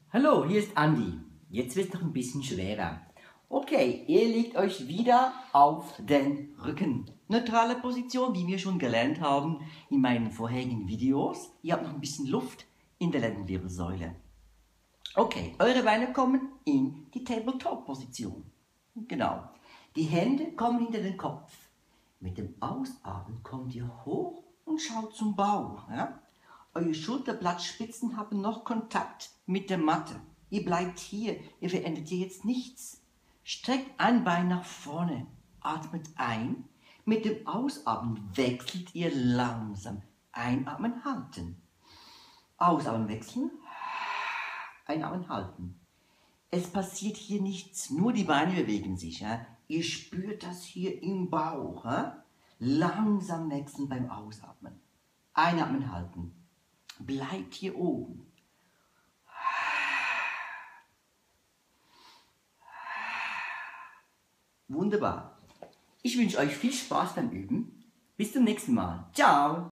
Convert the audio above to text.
Hallo, hier ist Andi. Jetzt wird es noch ein bisschen schwerer. Okay, ihr legt euch wieder auf den Rücken. Neutrale Position, wie wir schon gelernt haben in meinen vorherigen Videos. Ihr habt noch ein bisschen Luft in der Lendenwirbelsäule. Okay, eure Beine kommen in die Tabletop-Position. Genau. Die Hände kommen hinter den Kopf. Mit dem Ausatmen kommt ihr hoch und schaut zum Bauch. Ja? Eure Schulterblattspitzen haben noch Kontakt mit der Matte. Ihr bleibt hier, ihr verändert hier jetzt nichts. Streckt ein Bein nach vorne, atmet ein. Mit dem Ausatmen wechselt ihr langsam. Einatmen, halten. Ausatmen, wechseln. Einatmen, halten. Es passiert hier nichts, nur die Beine bewegen sich. Ja? Ihr spürt das hier im Bauch. Ja? Langsam wechseln beim Ausatmen. Einatmen, halten. Bleibt hier oben. Wunderbar. Ich wünsche euch viel Spaß beim Üben. Bis zum nächsten Mal. Ciao.